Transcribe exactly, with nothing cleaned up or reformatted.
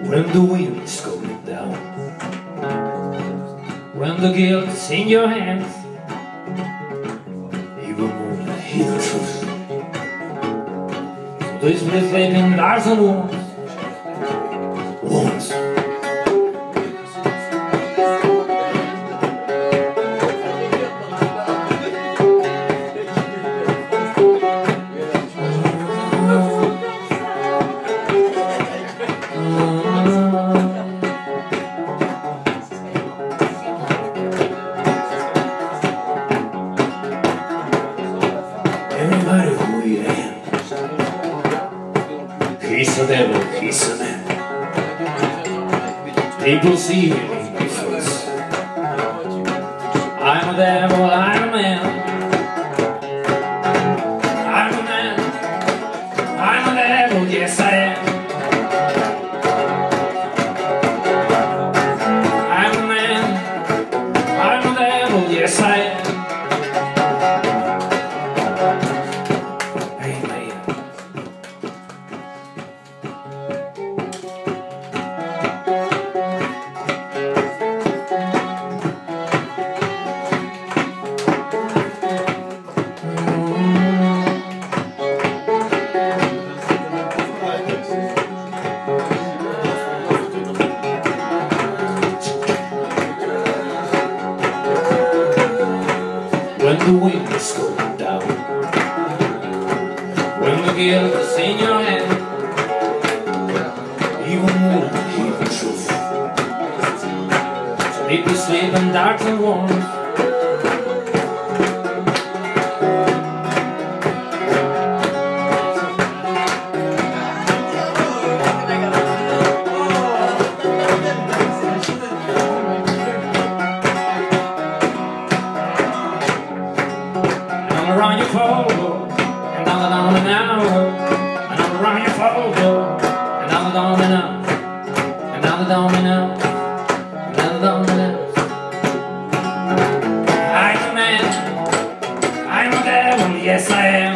when the wind is going down, when the guilt is in your hands, even more than hear the truth. So this will sleep in lies and wounds, wounds. Everybody who he am, he's a devil, he's a man. People see him in difference. I'm a devil, I'm a man. I'm a man, I'm a devil, yes I am. I'm a man, I'm a devil, yes I am. When the wind is going down, when the guilt is in your hand, even more than hear the truth. So people sleep in dark and warm. Around your photo, and down and down and down, and I'm around your photo, and down and down and down, and down and down and down, and down and down and down. I'm a man, I'm a devil, yes I am.